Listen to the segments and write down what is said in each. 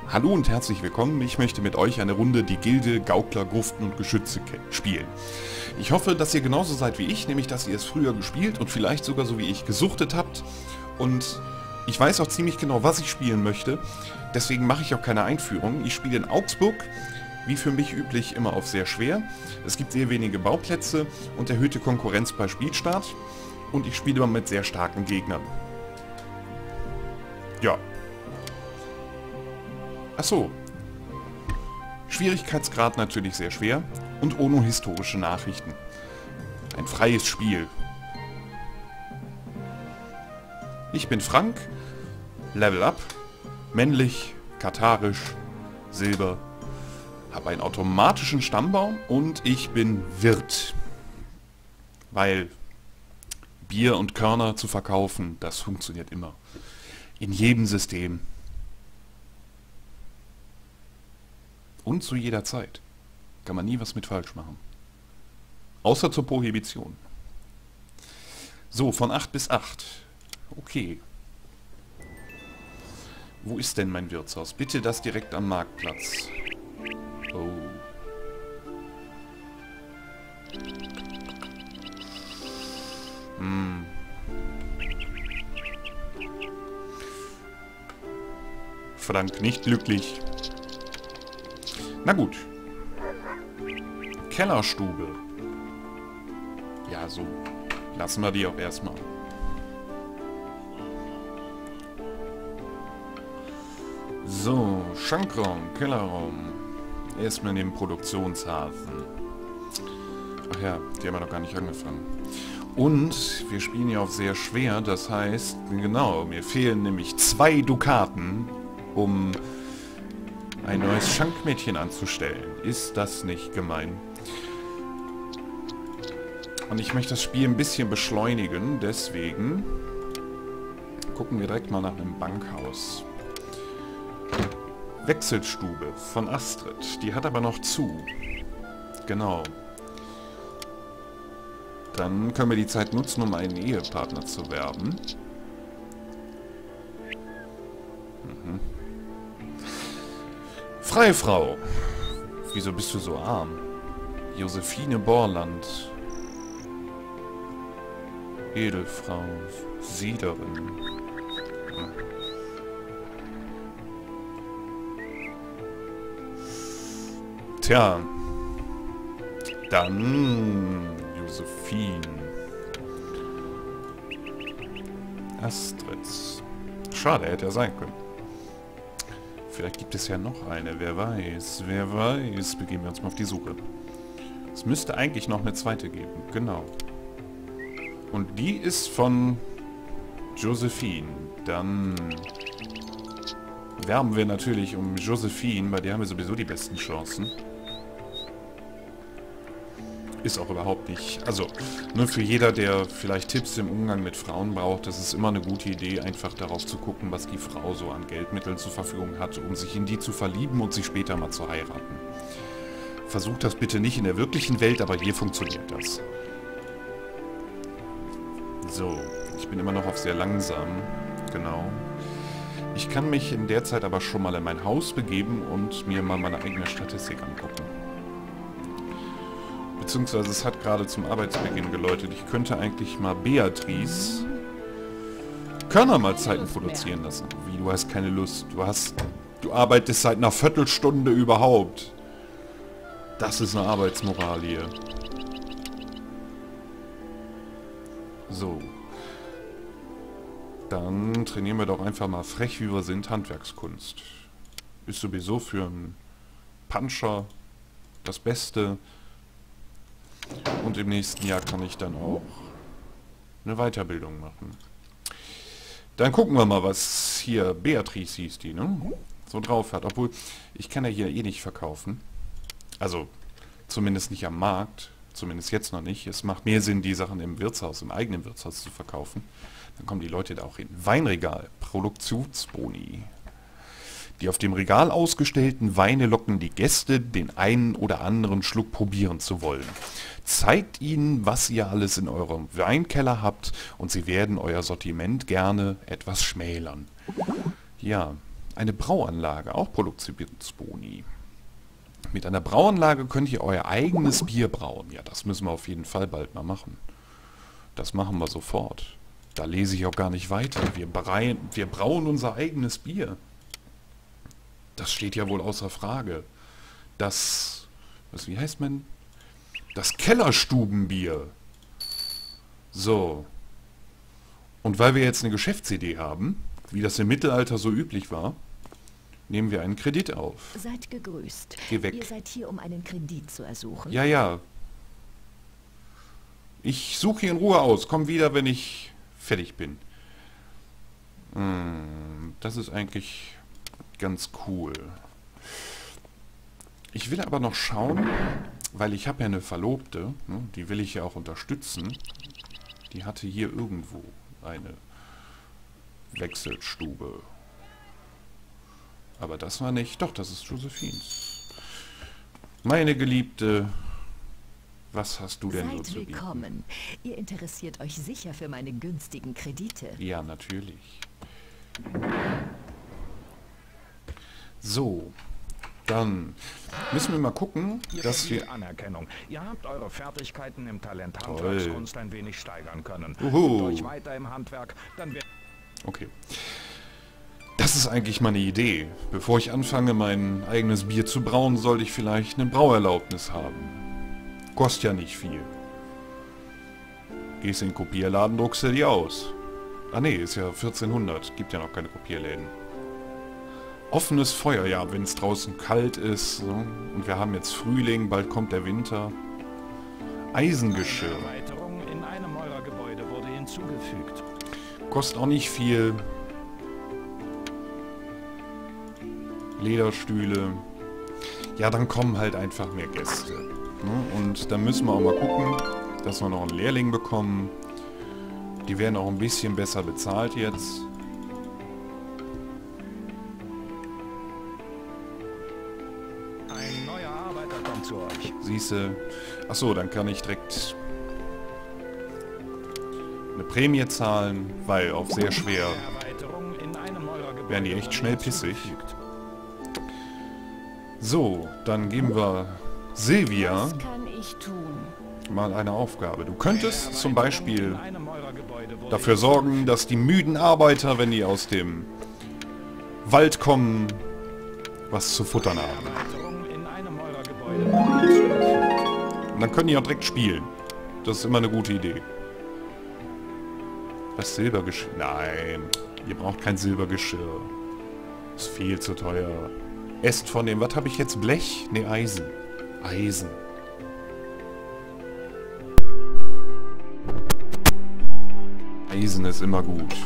Hallo und herzlich willkommen. Ich möchte mit euch eine Runde die Gilde Gaukler, Gruften und Geschütze spielen. Ich hoffe, dass ihr genauso seid wie ich, nämlich dass ihr es früher gespielt und vielleicht sogar so wie ich gesuchtet habt. Und ich weiß auch ziemlich genau, was ich spielen möchte. Deswegen mache ich auch keine Einführung. Ich spiele in Augsburg, wie für mich üblich, immer auf sehr schwer. Es gibt sehr wenige Bauplätze und erhöhte Konkurrenz bei Spielstart. Und ich spiele immer mit sehr starken Gegnern. Ja. Achso. Schwierigkeitsgrad natürlich sehr schwer und ohne historische Nachrichten. Ein freies Spiel. Ich bin Frank, Level Up, männlich, katharisch, Silber, habe einen automatischen Stammbaum und ich bin Wirt. Weil Bier und Körner zu verkaufen, das funktioniert immer. In jedem System. Und zu jeder Zeit. Kann man nie was mit falsch machen. Außer zur Prohibition. So, von 8 bis 8. Okay. Wo ist denn mein Wirtshaus? Bitte das direkt am Marktplatz. Oh. Hm. Frank nicht glücklich. Na gut. Kellerstube. Ja, so. Lassen wir die auch erstmal. So, Schankraum, Kellerraum. Erstmal neben Produktionshafen. Ach ja, die haben wir noch gar nicht angefangen. Und wir spielen ja auf sehr schwer, das heißt, genau, mir fehlen nämlich 2 Dukaten, um ein neues Schankmädchen anzustellen. Ist das nicht gemein? Und ich möchte das Spiel ein bisschen beschleunigen, deswegen gucken wir direkt mal nach einem Bankhaus. Wechselstube von Astrid. Die hat aber noch zu. Genau. Dann können wir die Zeit nutzen, um einen Ehepartner zu werben. Freifrau. Wieso bist du so arm? Josephine Borland. Edelfrau. Siederin. Tja. Dann Josephine. Astrid. Schade, hätte er sein können. Vielleicht gibt es ja noch eine, wer weiß, wer weiß. Begeben wir uns mal auf die Suche. Es müsste eigentlich noch eine zweite geben, genau. Und die ist von Josephine. Dann werben wir natürlich um Josephine, bei der haben wir sowieso die besten Chancen. Ist auch überhaupt nicht, also nur für jeder, der vielleicht Tipps im Umgang mit Frauen braucht, das ist immer eine gute Idee, einfach darauf zu gucken, was die Frau so an Geldmitteln zur Verfügung hat, um sich in die zu verlieben und sie später mal zu heiraten. Versucht das bitte nicht in der wirklichen Welt, aber hier funktioniert das. So, ich bin immer noch auf sehr langsam, genau. Ich kann mich in der Zeit aber schon mal in mein Haus begeben und mir mal meine eigene Statistik angucken. Beziehungsweise es hat gerade zum Arbeitsbeginn geläutet. Ich könnte eigentlich mal Beatrice Körnermahlzeiten produzieren lassen. Wie, du hast keine Lust. Du arbeitest seit einer Viertelstunde überhaupt. Das ist eine Arbeitsmoral hier. So. Dann trainieren wir doch einfach mal frech, wie wir sind, Handwerkskunst. Ist sowieso für einen Puncher das Beste. Und im nächsten Jahr kann ich dann auch eine Weiterbildung machen. Dann gucken wir mal, was hier Beatrice hieß die, ne? So drauf hat. Obwohl, ich kann ja hier eh nicht verkaufen. Also, zumindest nicht am Markt. Zumindest jetzt noch nicht. Es macht mehr Sinn, die Sachen im Wirtshaus, im eigenen Wirtshaus zu verkaufen. Dann kommen die Leute da auch hin. Weinregal, Produktionsboni. Die auf dem Regal ausgestellten Weine locken die Gäste, den einen oder anderen Schluck probieren zu wollen. Zeigt ihnen, was ihr alles in eurem Weinkeller habt und sie werden euer Sortiment gerne etwas schmälern. Ja, Eine Brauanlage, auch Produktionsboni. Mit einer Brauanlage könnt ihr euer eigenes Bier brauen. Ja, das müssen wir auf jeden Fall bald mal machen. Das machen wir sofort. Da lese ich auch gar nicht weiter. Wir brauen unser eigenes Bier. Das steht ja wohl außer Frage. Wie heißt man? Das Kellerstubenbier. So. Und weil wir jetzt eine Geschäftsidee haben, wie das im Mittelalter so üblich war, nehmen wir einen Kredit auf. Seid gegrüßt. Geh weg. Ihr seid hier, um einen Kredit zu ersuchen. Ja, ja. Ich suche hier in Ruhe aus. Komm wieder, wenn ich fertig bin. Das ist eigentlich ganz cool. Ich will aber noch schauen, weil ich habe ja eine Verlobte, ne, die will ich ja auch unterstützen. Die hatte hier irgendwo eine Wechselstube. Aber das war nicht... Doch, das ist Josephines. Meine Geliebte, was hast du denn so Seid zu bieten? willkommen. Ihr interessiert euch sicher für meine günstigen Kredite. Ja, natürlich. So, dann müssen wir mal gucken, dass wir... Anerkennung. Ihr habt eure Fertigkeiten im Talent Handwerkskunst ein wenig steigern können. Uhu. Übt euch weiter im Handwerk, dann wird... Okay. Das ist eigentlich meine Idee. Bevor ich anfange, mein eigenes Bier zu brauen, sollte ich vielleicht eine Brauerlaubnis haben. Kostet ja nicht viel. Gehst in den Kopierladen, druckst du die aus. Ah ne, ist ja 1400. Gibt ja noch keine Kopierläden. Offenes Feuer, ja, wenn es draußen kalt ist. So. Und wir haben jetzt Frühling, bald kommt der Winter. Eisengeschirr. Erweiterung in einem eurer Gebäude wurde hinzugefügt. Kostet auch nicht viel. Lederstühle. Ja, dann kommen halt einfach mehr Gäste. Ne? Und dann müssen wir auch mal gucken, dass wir noch einen Lehrling bekommen. Die werden auch ein bisschen besser bezahlt jetzt. Ein neuer Arbeiter kommt zu euch. Siehste. Achso, dann kann ich direkt eine Prämie zahlen, weil auf sehr schwer Erweiterung in einem eurer Gebäude werden die echt wurde schnell pissig. hinzugefügt. So, dann geben wir Silvia Was kann ich tun? mal eine Aufgabe. Du könntest zum Beispiel In einem eurer Gebäude wurde dafür sorgen, dass die müden Arbeiter, wenn die aus dem Wald kommen, was zu futtern haben. Erweiterung in einem eurer Gebäude wurde hinzugefügt. Und dann können die auch direkt spielen. Das ist immer eine gute Idee. Was, Silbergeschirr? Nein, ihr braucht kein Silbergeschirr. Ist viel zu teuer. Esst von dem, was habe ich jetzt? Blech? Ne, Eisen. Eisen. Eisen ist immer gut.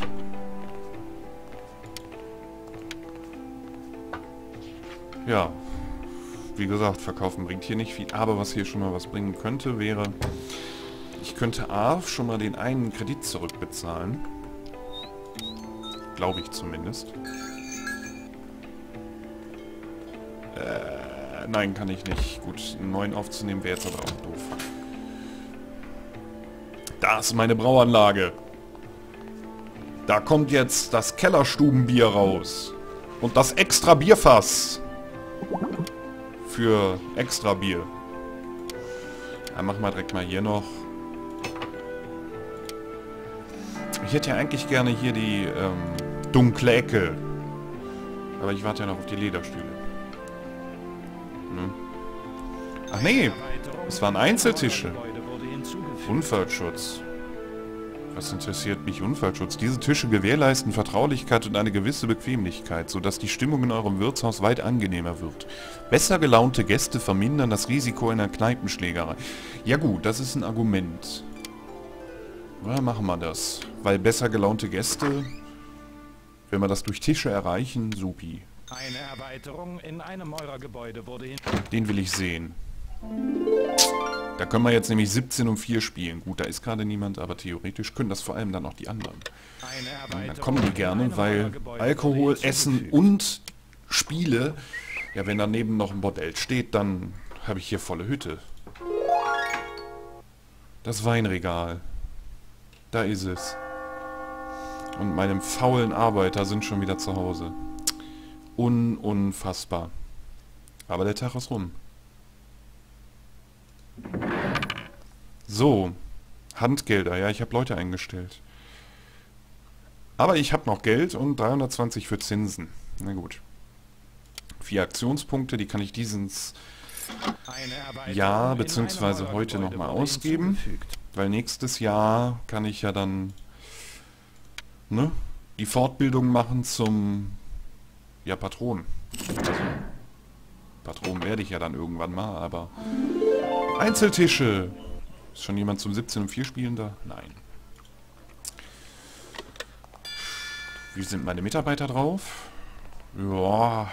Ja, wie gesagt, verkaufen bringt hier nicht viel. Aber was hier schon mal was bringen könnte, wäre... Ich könnte A, schon mal den einen Kredit zurückbezahlen. Glaube ich zumindest. Nein, kann ich nicht. Gut, einen neuen aufzunehmen wäre jetzt aber auch doof. Da ist meine Brauanlage. Da kommt jetzt das Kellerstubenbier raus. Und das extra Bierfass. Für extra Bier. Dann machen wir direkt mal hier noch. Ich hätte ja eigentlich gerne hier die dunkle Ecke. Aber ich warte ja noch auf die Lederstühle. Hm. Ach nee, es waren Einzeltische. Unfallschutz. Was interessiert mich Unfallschutz? Diese Tische gewährleisten Vertraulichkeit und eine gewisse Bequemlichkeit, sodass die Stimmung in eurem Wirtshaus weit angenehmer wird. Besser gelaunte Gäste vermindern das Risiko einer Kneipenschlägerei. Ja gut, das ist ein Argument. Ja, machen wir das. Weil besser gelaunte Gäste, wenn wir das durch Tische erreichen, supi. Eine Erweiterung in einem eurer Gebäude wurde hin... Den will ich sehen. Da können wir jetzt nämlich 17 um 4 spielen. Gut, da ist gerade niemand, aber theoretisch können das vor allem dann auch die anderen. Dann kommen die gerne, weil Alkohol, Essen und Spiele, ja, wenn daneben noch ein Bordell steht, dann habe ich hier volle Hütte. Das Weinregal. Da ist es. Und meinem faulen Arbeiter sind schon wieder zu Hause. Unfassbar. Aber der Tag ist rum. So. Handgelder. Ja, ich habe Leute eingestellt. Aber ich habe noch Geld und 320 für Zinsen. Na gut. 4 Aktionspunkte, die kann ich dieses Jahr bzw. heute nochmal ausgeben. Weil nächstes Jahr kann ich ja dann die Fortbildung machen zum Patron. Also, Patron werde ich ja dann irgendwann mal, aber... Einzeltische! Ist schon jemand zum 17:04 spielen da? Nein. Wie sind meine Mitarbeiter drauf? Ja.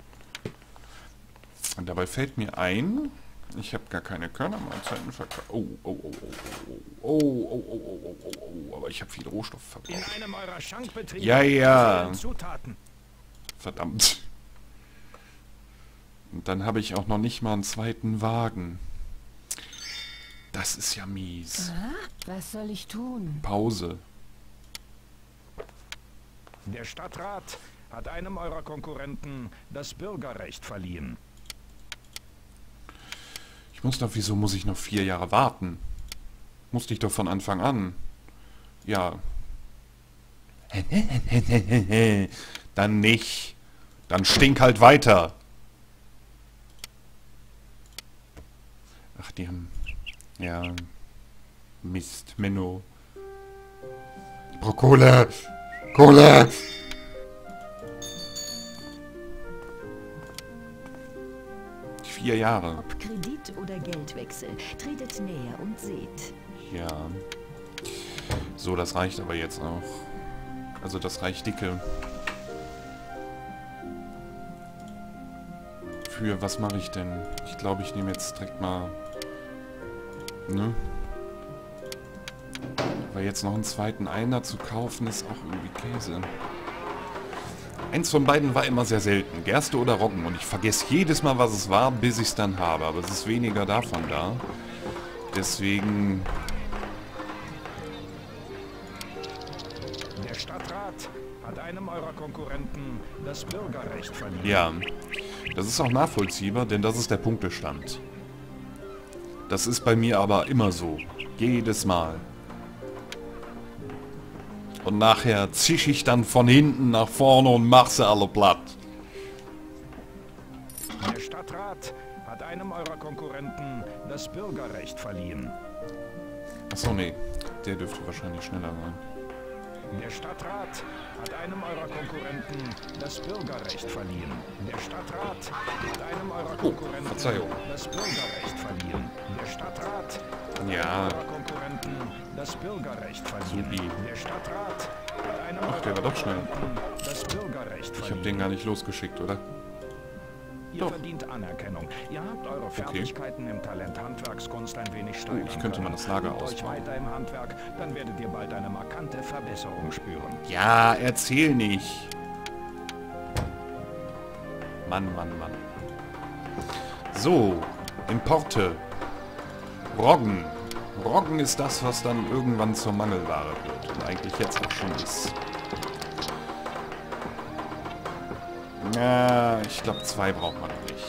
Und dabei fällt mir ein, ich habe gar keine Körnermahlzeiten verkauft. Aber ich habe viel Rohstoff verbraucht. In einem eurer Schankbetriebe Ja. Zutaten. Verdammt. Und dann habe ich auch noch nicht mal einen zweiten Wagen. Das ist ja mies. Was soll ich tun? Pause. Der Stadtrat hat einem eurer Konkurrenten das Bürgerrecht verliehen. Wieso muss ich noch 4 Jahre warten? Musste ich doch von Anfang an. Ja. Dann nicht. Dann stink halt weiter. Ach, die haben... Ja. Mist, Menno. Ich brauch Kohle. Kohle! Vier Jahre. Ob Kredit oder Geldwechsel, tretet näher und seht. Ja. So, das reicht aber jetzt auch. Also das reicht dicke. Für was mache ich denn? Ich glaube, ich nehme jetzt direkt mal... Weil jetzt noch einen zweiten Einer zu kaufen, ist auch irgendwie Käse. Eins von beiden war immer sehr selten. Gerste oder Roggen. Und ich vergesse jedes Mal, was es war, bis ich es dann habe. Aber es ist weniger davon da. Deswegen... Der Stadtrat hat einem eurer Konkurrenten das Bürgerrecht verliehen. Ja, das ist auch nachvollziehbar, denn das ist der Punktestand. Das ist bei mir aber immer so. Jedes Mal. Und nachher zisch ich dann von hinten nach vorne und mach sie alle platt. Der Stadtrat hat einem eurer Konkurrenten das Bürgerrecht verliehen. Achso, nee. Der dürfte wahrscheinlich schneller sein. Der Stadtrat hat einem eurer Konkurrenten das Bürgerrecht verliehen. Der Stadtrat hat einem eurer Konkurrenten Verzeihung. das Bürgerrecht verliehen. Der Stadtrat hat Ja. einem eurer Konkurrenten das Bürgerrecht verliehen. Supi. Der Stadtrat hat einem Ach, der war doch schnell. Konkurrenten das Bürgerrecht Ich habe verliehen. den gar nicht losgeschickt, oder? Ihr Doch. verdient Anerkennung. Ihr habt eure Fertigkeiten im Talent Handwerkskunst ein wenig steigern ich könnte mal können. das Lager Übt euch ausbauen. weiter im Handwerk, dann werdet ihr bald eine markante Verbesserung spüren. Ja, erzähl nicht. Mann, Mann, Mann. So, Importe. Roggen. Roggen ist das, was dann irgendwann zur Mangelware wird. Und eigentlich jetzt auch schon ist. Ja, ich glaube 2 braucht man noch nicht.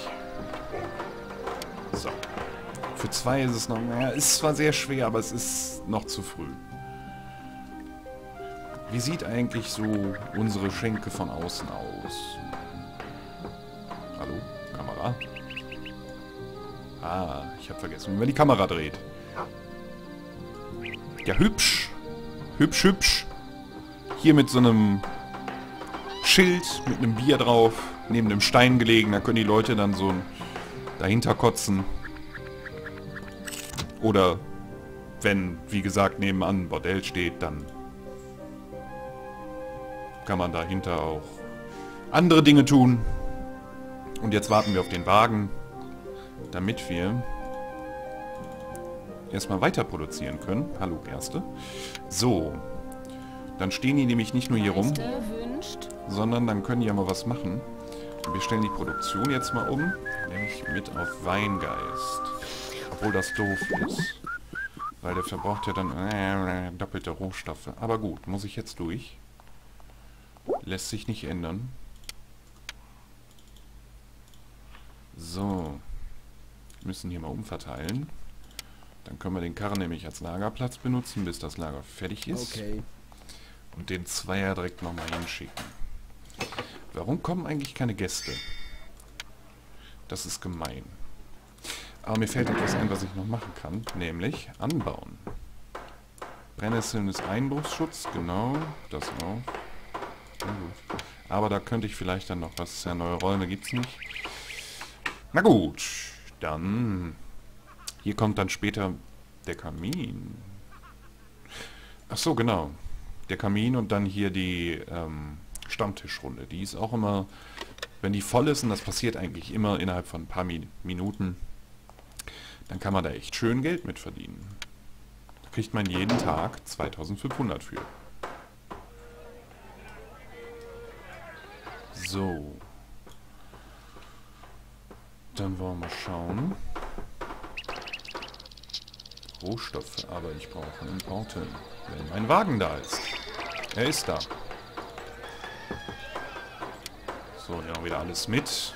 So. Für 2 ist es noch... Naja, ist zwar sehr schwer, aber es ist noch zu früh. Wie sieht eigentlich so unsere Schenke von außen aus? Hallo? Kamera? Ah, ich habe vergessen, wie man die Kamera dreht. Ja, hübsch. Hübsch, hübsch. Hier mit so einem Schild, mit einem Bier drauf, neben einem Stein gelegen. Da können die Leute dann so dahinter kotzen. Oder wenn, wie gesagt, nebenan ein Bordell steht, dann kann man dahinter auch andere Dinge tun. Und jetzt warten wir auf den Wagen, damit wir erstmal weiter produzieren können. Hallo Gerste. So. Dann stehen die nämlich nicht nur hier rum, sondern dann können die ja mal was machen. Und wir stellen die Produktion jetzt mal um, nämlich mit auf Weingeist. Obwohl das doof ist. Weil der verbraucht ja dann doppelte Rohstoffe. Aber gut, muss ich jetzt durch. Lässt sich nicht ändern. So. Wir müssen hier mal umverteilen. Dann können wir den Karren nämlich als Lagerplatz benutzen, bis das Lager fertig ist. Okay. Und den Zweier direkt nochmal hinschicken. Warum kommen eigentlich keine Gäste? Das ist gemein. Aber mir fällt etwas ein, was ich noch machen kann, nämlich anbauen. Brennnesseln ist Einbruchsschutz, genau, das auch. Na gut. Aber da könnte ich vielleicht dann noch was, ja, neue Räume gibt's nicht. Na gut, dann... Hier kommt dann später der Kamin. Ach so, genau. Der Kamin und dann hier die Stammtischrunde. Die ist auch immer, wenn die voll ist, und das passiert eigentlich immer innerhalb von ein paar Minuten, dann kann man da echt schön Geld mit verdienen. Da kriegt man jeden Tag 2500 für. So. Dann wollen wir mal schauen. Rohstoffe, aber ich brauche Importe, wenn mein Wagen da ist. Er ist da. So, nehmen wir wieder alles mit.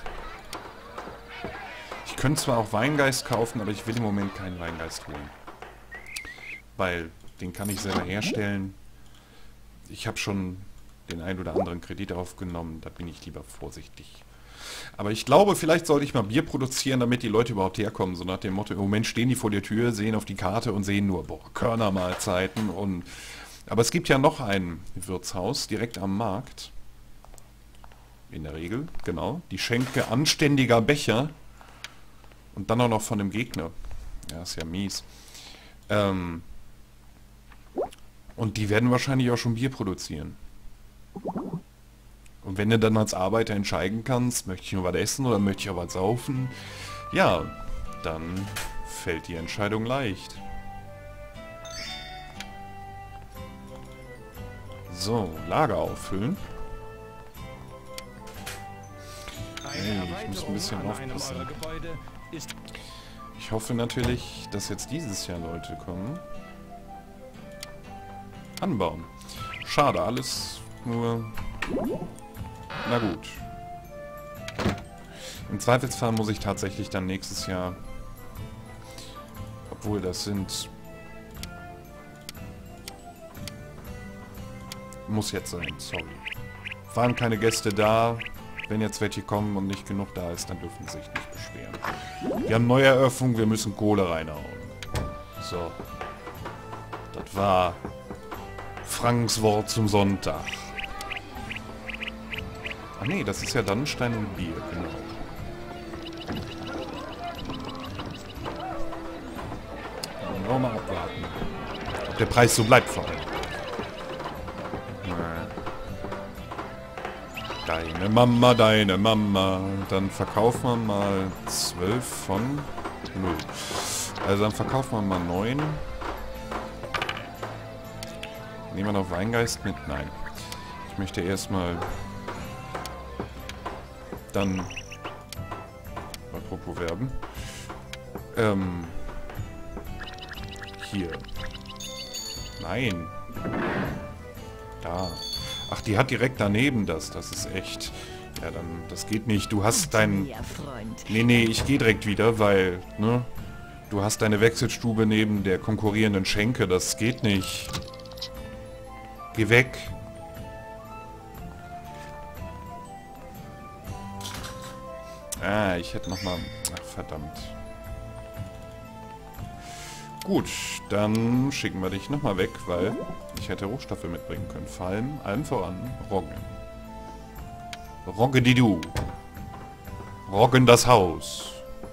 Ich könnte zwar auch Weingeist kaufen, aber ich will im Moment keinen Weingeist holen. Weil, den kann ich selber herstellen. Ich habe schon den ein oder anderen Kredit aufgenommen, da bin ich lieber vorsichtig. Aber ich glaube, vielleicht sollte ich mal Bier produzieren, damit die Leute überhaupt herkommen. So nach dem Motto, im Moment stehen die vor der Tür, sehen auf die Karte und sehen nur, boah, Körnermahlzeiten. Aber es gibt ja noch ein Wirtshaus direkt am Markt. In der Regel, genau. Die Schenke anständiger Becher. Und dann auch noch von dem Gegner. Ja, ist ja mies. Und die werden wahrscheinlich auch schon Bier produzieren. Und wenn du dann als Arbeiter entscheiden kannst, möchte ich nur was essen oder möchte ich auch was saufen, ja, dann fällt die Entscheidung leicht. So, Lager auffüllen. Hey, ich muss ein bisschen aufpassen. Ich hoffe natürlich, dass jetzt dieses Jahr Leute kommen. Anbauen. Schade, alles nur... Na gut. Im Zweifelsfall muss ich tatsächlich dann nächstes Jahr... Obwohl, das sind... Muss jetzt sein, sorry. Waren keine Gäste da. Wenn jetzt welche kommen und nicht genug da ist, dann dürfen sie sich nicht beschweren. Wir haben Neueröffnung, wir müssen Kohle reinhauen. So. Das war Franks Wort zum Sonntag. Ah nee, das ist ja dann Stein und Bier, genau. Dann wollen wir mal abwarten. Ob der Preis so bleibt vor allem. Deine Mama, deine Mama. Dann verkaufen wir mal 12 von 0. Also dann verkaufen wir mal 9. Nehmen wir noch Weingeist mit? Nein. Ich möchte erstmal... Dann... Apropos Werben. Hier. Nein. Da. Ach, die hat direkt daneben das. Das ist echt... Ja, dann... Das geht nicht. Du hast dein... Nee, ich gehe direkt wieder, weil... Ne? Du hast deine Wechselstube neben der konkurrierenden Schenke. Das geht nicht. Geh weg. Ah, ich hätte noch mal... Ach, verdammt. Gut, dann schicken wir dich noch mal weg, weil ich hätte Rohstoffe mitbringen können. Vor allem, allen voran, Roggen. Roggen die du. Roggen das Haus.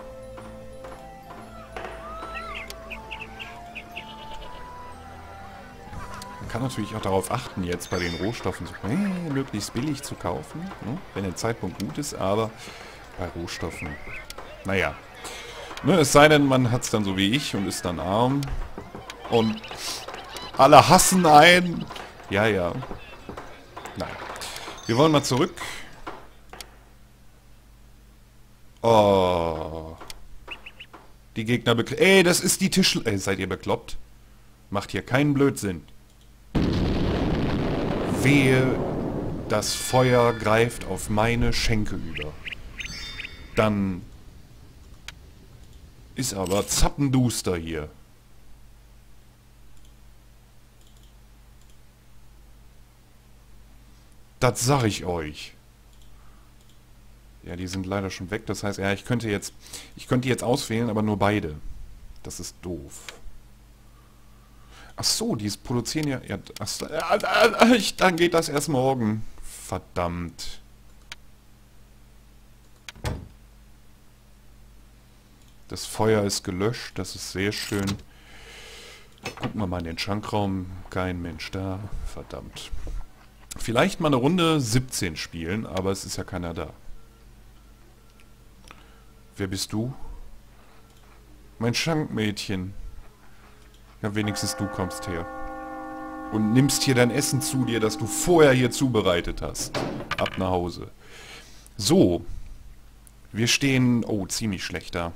Man kann natürlich auch darauf achten, jetzt bei den Rohstoffen möglichst billig zu kaufen, ne? Wenn der Zeitpunkt gut ist, aber bei Rohstoffen, naja. Ne, es sei denn, man hat es dann so wie ich und ist dann arm. Und alle hassen einen. Ja, ja. Nein. Wir wollen mal zurück. Oh. Die Gegner Ey, das ist die Tischl... Ey, seid ihr bekloppt? Macht hier keinen Blödsinn. Wehe, das Feuer greift auf meine Schenke über. Dann Ist aber zappenduster hier. Das sag ich euch. Ja, die sind leider schon weg. Das heißt, ja, ich könnte jetzt auswählen, aber nur beide. Das ist doof. Ach so, die produzieren ja... dann geht das erst morgen. Verdammt. Das Feuer ist gelöscht. Das ist sehr schön. Gucken wir mal in den Schankraum. Kein Mensch da. Verdammt. Vielleicht mal eine Runde 17 spielen, aber es ist ja keiner da. Wer bist du? Mein Schankmädchen. Ja, wenigstens du kommst her. Und nimmst hier dein Essen zu dir, das du vorher hier zubereitet hast. Ab nach Hause. So. Wir stehen... Oh, ziemlich schlecht da.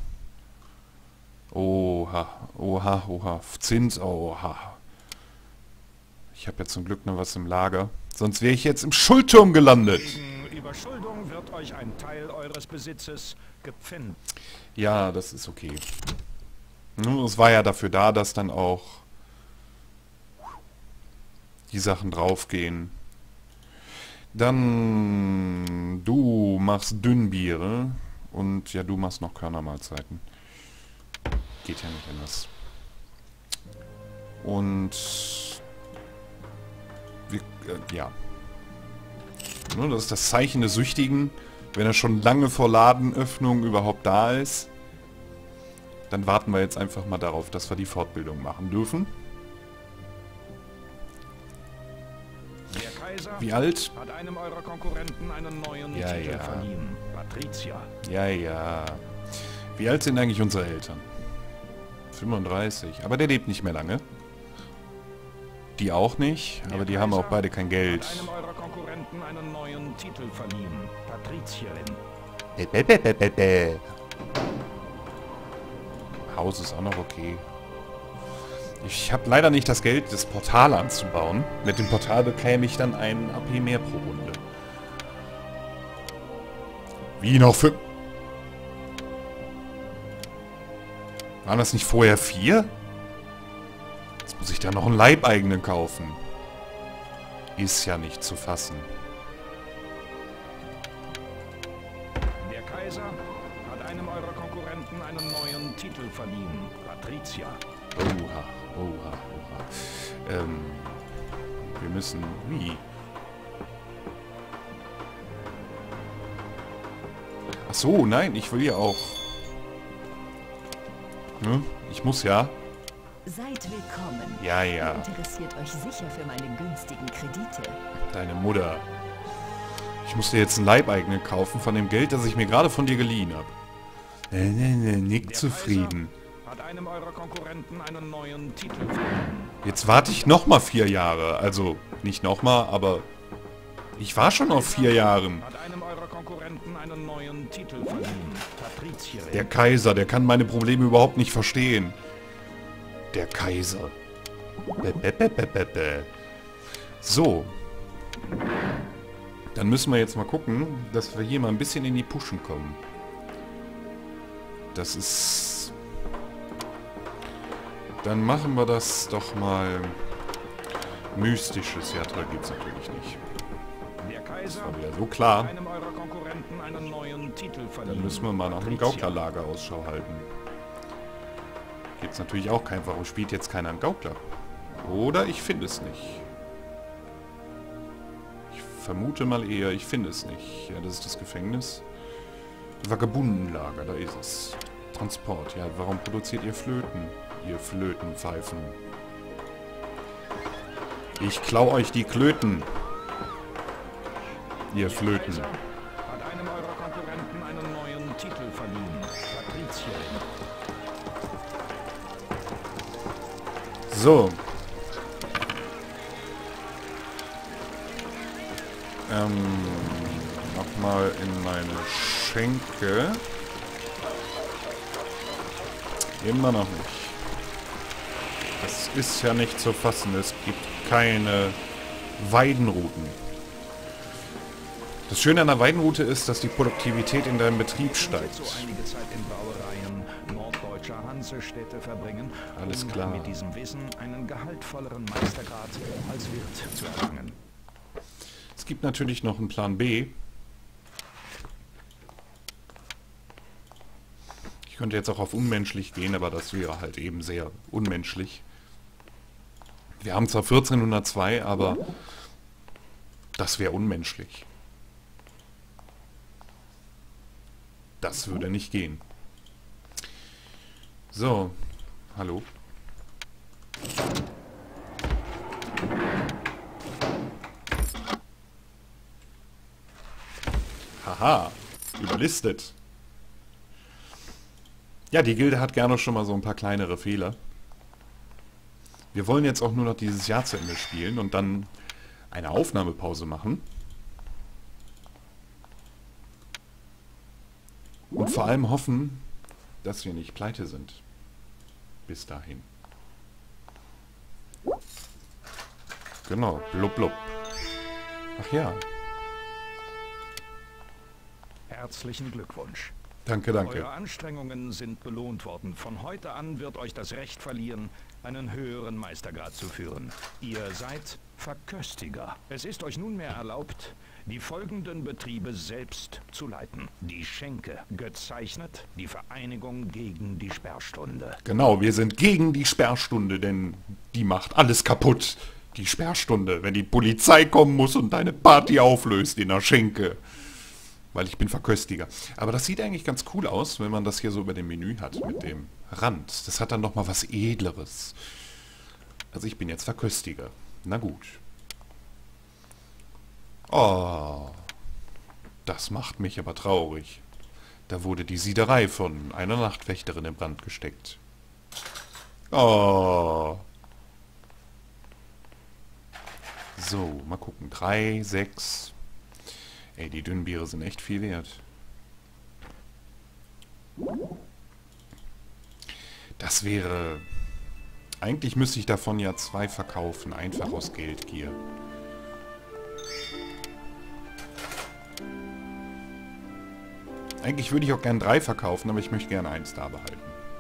Oha, oha, oha. Zins, oha. Ich habe ja zum Glück noch was im Lager. Sonst wäre ich jetzt im Schuldturm gelandet. Wegen Überschuldung wird euch ein Teil eures Besitzes gepfändet. Ja, das ist okay. Es war ja dafür da, dass dann auch die Sachen draufgehen. Dann du machst Dünnbiere und ja, du machst noch Körnermahlzeiten. Geht ja nicht anders. Und wir, ja. Das ist das Zeichen des Süchtigen. Wenn er schon lange vor Ladenöffnung überhaupt da ist, dann warten wir jetzt einfach mal darauf, dass wir die Fortbildung machen dürfen. Der Kaiser Wie alt? hat einem eurer Konkurrenten einen neuen Ja, Titel ja. verliehen. Patricia. Ja, ja. Wie alt sind eigentlich unsere Eltern? 35. Aber der lebt nicht mehr lange. Die auch nicht, aber die haben auch beide kein Geld. Hat einem eurer Konkurrenten einen neuen Titel verliehen. Patrizierin. Haus ist auch noch okay. Ich habe leider nicht das Geld, das Portal anzubauen. Mit dem Portal bekäme ich dann einen AP mehr pro Runde. Wie noch 5? Waren das nicht vorher 4? Jetzt muss ich da noch einen Leibeigenen kaufen. Ist ja nicht zu fassen. Der Kaiser hat einem eurer Konkurrenten einen neuen Titel verliehen. Patricia. Oha, oha, oha. Wir müssen... Wie? Ach so, nein, ich will ja auch... Hm? Ich muss ja... Seid willkommen. Ja, ja. Ihr interessiert euch sicher für meine günstigen Kredite. Deine Mutter. Ich musste jetzt einen Leibeigenen kaufen von dem Geld, das ich mir gerade von dir geliehen habe. Nick Der zufrieden. Kaiser hat einem eurer Konkurrenten einen neuen Titel verliehen. Jetzt warte ich nochmal 4 Jahre. Also, nicht nochmal, aber... Ich war schon auf 4 Jahren. Hat einem eurer Konkurrenten einen neuen Titel verliehen. Patrizierin. Der Kaiser, der kann meine Probleme überhaupt nicht verstehen. Der Kaiser. So. Dann müssen wir jetzt mal gucken, dass wir hier mal ein bisschen in die Pushen kommen. Das ist... Dann machen wir das doch mal... Mystisches. Ja, da gibt's natürlich nicht. Der Kaiser War wieder so klar. hat einem eurer Konkurrenten einen neuen Titel verliehen. Dann müssen wir mal nach einem Patricia. Gauklerlager Ausschau halten. Jetzt natürlich auch kein, warum spielt jetzt keiner einen Gaukler? Oder ich finde es nicht. Ich vermute mal eher, ich finde es nicht. Ja, das ist das Gefängnis. Vagabundenlager, da ist es. Transport, ja, warum produziert ihr Flöten? Ihr Flötenpfeifen. Ich klau euch die Klöten. Ihr Flöten. Der Kaiser hat einem eurer Konkurrenten einen neuen Titel verliehen. Patrizierin. So. Nochmal in meine Schenke. Immer noch nicht. Das ist ja nicht zu fassen. Es gibt keine Weidenrouten. Das Schöne an der Weidenroute ist, dass die Produktivität in deinem Betrieb steigt. So einige Zeit in Brauereien deutscher Hansestädte verbringen, Alles klar. mit diesem Wissen einen gehaltvolleren Meistergrad als Wirt zu erlangen. Es gibt natürlich noch einen Plan B. Ich könnte jetzt auch auf unmenschlich gehen, aber das wäre halt eben sehr unmenschlich. Wir haben zwar 1402, aber das wäre unmenschlich. Das würde nicht gehen. So, hallo. Haha, überlistet. Ja, die Gilde hat gerne schon mal so ein paar kleinere Fehler. Wir wollen jetzt auch nur noch dieses Jahr zu Ende spielen und dann eine Aufnahmepause machen. Und vor allem hoffen, dass wir nicht pleite sind. Bis dahin. Genau, blub blub. Ach ja. Herzlichen Glückwunsch. Danke, danke. Eure Anstrengungen sind belohnt worden. Von heute an wird euch das Recht verliehen, einen höheren Meistergrad zu führen. Ihr seid Verköstiger. Es ist euch nunmehr erlaubt, die folgenden Betriebe selbst zu leiten. Die Schenke, gezeichnet die Vereinigung gegen die Sperrstunde. Genau, wir sind gegen die Sperrstunde, denn die macht alles kaputt. Die Sperrstunde, wenn die Polizei kommen muss und deine Party auflöst in der Schenke. Weil ich bin Verköstiger. Aber das sieht eigentlich ganz cool aus, wenn man das hier so über dem Menü hat, mit dem Rand. Das hat dann nochmal was Edleres. Also ich bin jetzt Verköstiger. Na gut. Oh, das macht mich aber traurig. Da wurde die Siederei von einer Nachtwächterin in Brand gesteckt. Oh. So, mal gucken. 3, 6... Ey, die dünnen Biere sind echt viel wert. Das wäre... Eigentlich müsste ich davon ja 2 verkaufen, einfach aus Geldgier. Eigentlich würde ich auch gern 3 verkaufen, aber ich möchte gerne 1 da behalten.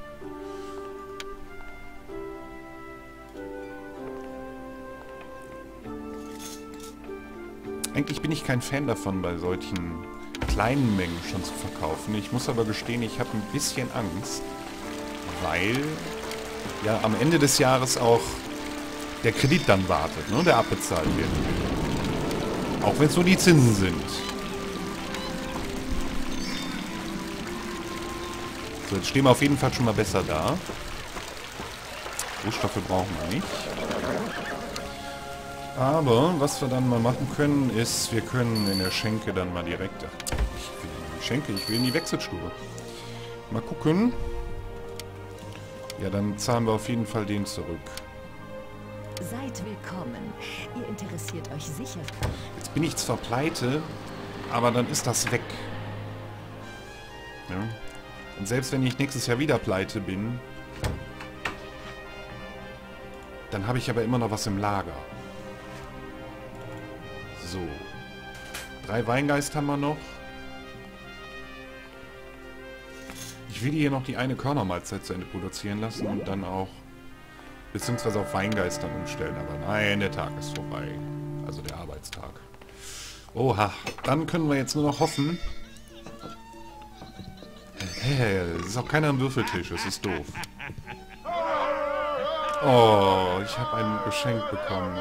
Eigentlich bin ich kein Fan davon, bei solchen kleinen Mengen schon zu verkaufen. Ich muss aber gestehen, ich habe ein bisschen Angst, weil ja am Ende des Jahres auch der Kredit dann wartet, ne, der abbezahlt wird. Auch wenn es nur die Zinsen sind. So, jetzt stehen wir auf jeden Fall schon mal besser da. Rohstoffe brauchen wir nicht. Aber was wir dann mal machen können, ist, wir können in der Schenke dann mal direkt... Ich will in die Schenke, ich will in die Wechselstube. Mal gucken. Ja, dann zahlen wir auf jeden Fall den zurück. Seid willkommen. Ihr interessiert euch sicher. Jetzt bin ich zwar pleite, aber dann ist das weg. Ja. Und selbst wenn ich nächstes Jahr wieder pleite bin, dann habe ich aber immer noch was im Lager. So. 3 Weingeist haben wir noch. Ich will hier noch die eine Körnermahlzeit zu Ende produzieren lassen und dann auch beziehungsweise auf Weingeist dann umstellen. Aber nein, der Tag ist vorbei. Also der Arbeitstag. Oha, dann können wir jetzt nur noch hoffen. Es ist auch keiner am Würfeltisch, es ist doof. Oh, ich habe ein Geschenk bekommen.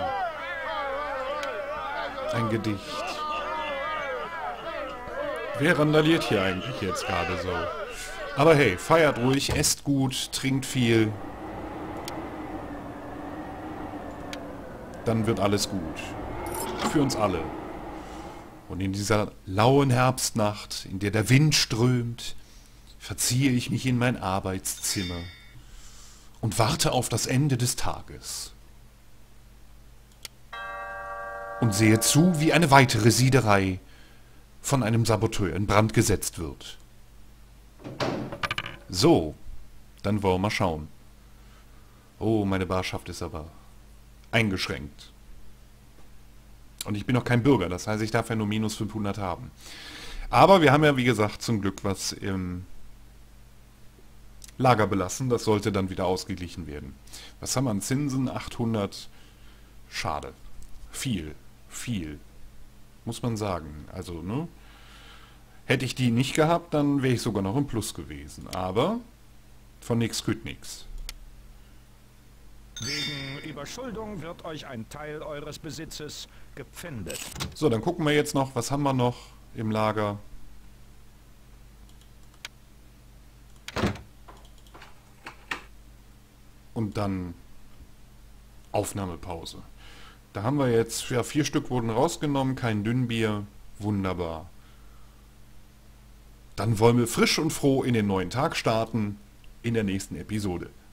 Ein Gedicht. Wer randaliert hier eigentlich jetzt gerade so? Aber hey, feiert ruhig, esst gut, trinkt viel. Dann wird alles gut. Für uns alle. Und in dieser lauen Herbstnacht, in der der Wind strömt, verziehe ich mich in mein Arbeitszimmer und warte auf das Ende des Tages. Und sehe zu, wie eine weitere Siederei von einem Saboteur in Brand gesetzt wird. So, dann wollen wir mal schauen. Oh, meine Barschaft ist aber eingeschränkt. Und ich bin noch kein Bürger, das heißt, ich darf ja nur minus 500 haben. Aber wir haben ja, wie gesagt, zum Glück was Lager belassen. Das sollte dann wieder ausgeglichen werden. Was haben wir an Zinsen? 800. Schade. Viel. Viel. Muss man sagen. Also, ne? Hätte ich die nicht gehabt, dann wäre ich sogar noch im Plus gewesen. Aber von nix küt nix. Wegen Überschuldung wird euch ein Teil eures Besitzes gepfändet. So, dann gucken wir jetzt noch, was haben wir noch im Lager? Und dann Aufnahmepause. Da haben wir jetzt, ja, 4 Stück wurden rausgenommen, kein Dünnbier. Wunderbar. Dann wollen wir frisch und froh in den neuen Tag starten, in der nächsten Episode.